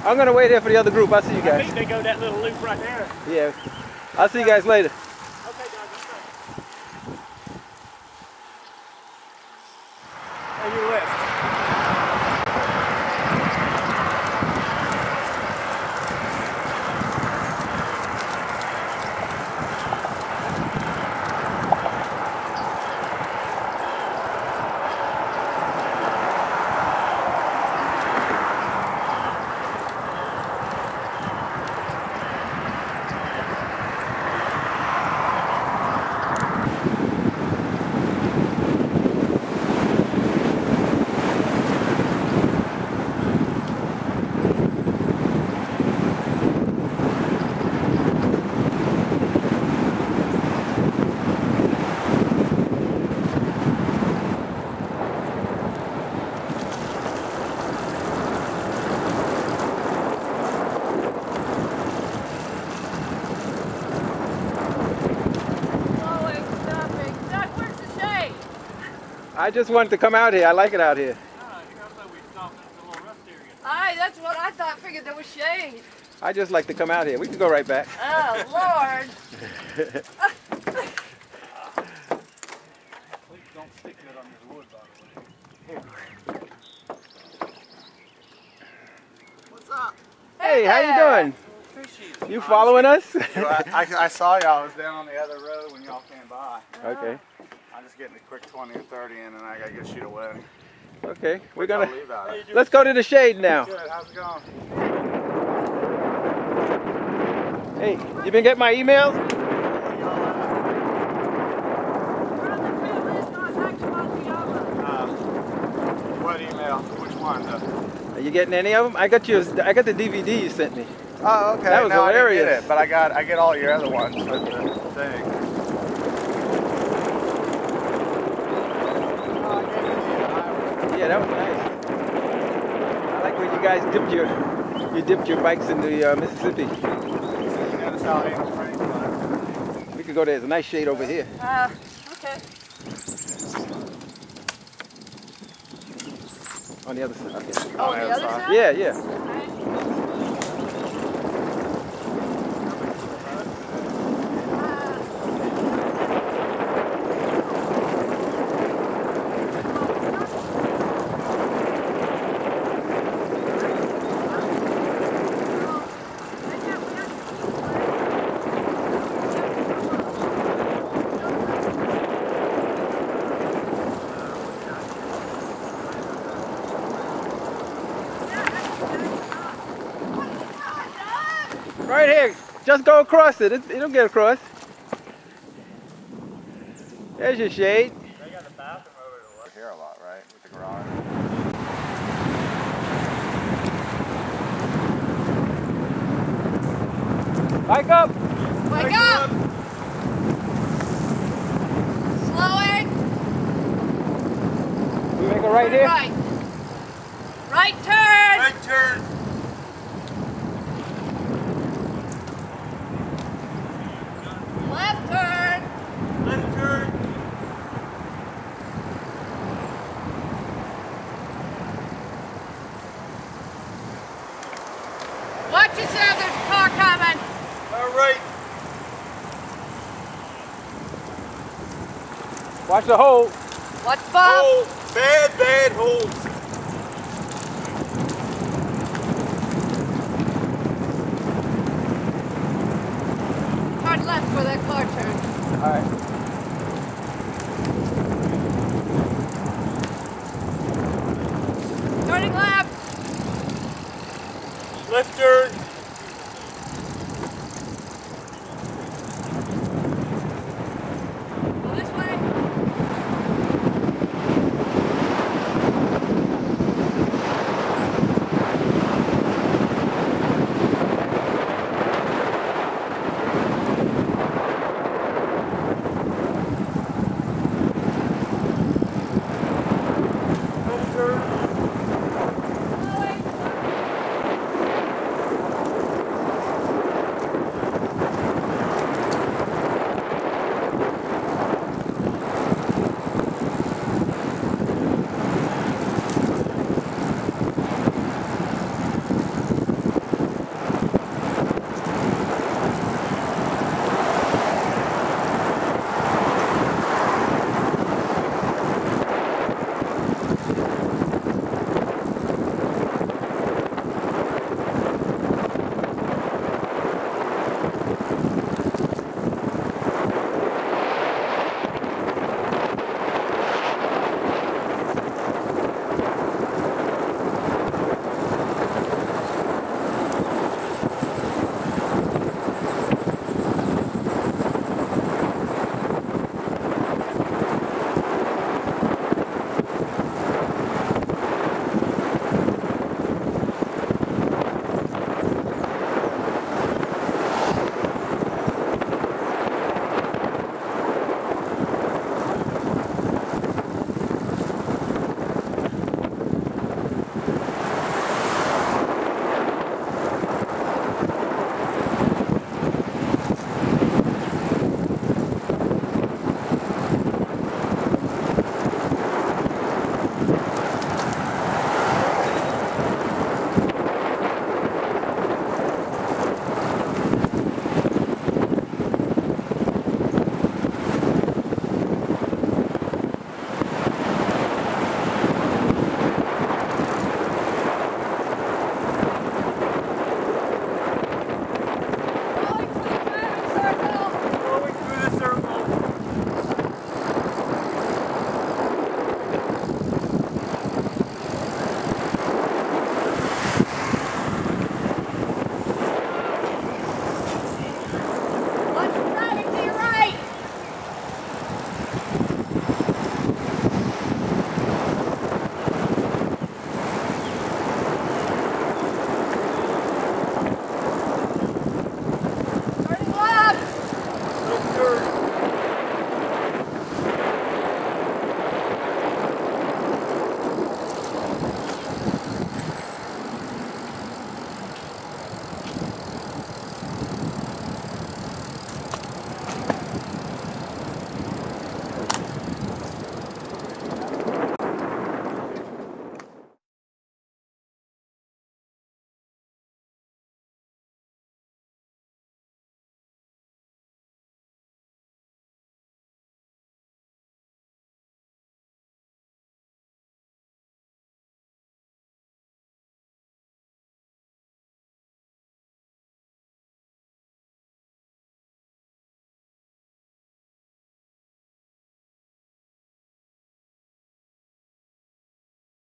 I'm gonna wait here for the other group. I'll see you guys. I think they go that little loop right there. Yeah. I'll see you guys later. Okay, guys, let's go. On your left. I just wanted to come out here. I like it out here. Aye, that's what I thought. Figured there was shade. I just like to come out here. We can go right back. Oh, Lord. Please don't stick that on your wood, by the way. What's up? Hey, how you doing? Appreciate it. You following us? I saw y'all. I was down on the other road when y'all came by. Okay. I'm just getting a quick 20 or 30 in, and I gotta get shoot away. Okay, we're gonna Leave out. let's go to the shade now. Good. How's it going? Hey, you been getting my emails? What email? Which one? Are you getting any of them? I got the DVD you sent me. Oh, okay. That was hilarious. I didn't get it, but I get all your other ones with the thing. Yeah, that was nice. I like when you guys dipped your bikes in the Mississippi. You notice how it ain't no rain. We could go there. There's a nice shade over here. Okay. On the other side. Okay. Oh, on the other side? Yeah, yeah. Right here. Just go across it. It'll get across. There's your shade. They got the bathroom over to work here a lot, right? With the garage. Bike up. Wake up! Slowing. We make a right here. Right. Right turn. Right turn. Left turn. Left turn. Watch yourself, there's a car coming. All right. Watch the hole. Watch Bob. Holes. Bad holes. Turn left where that car turns. All right.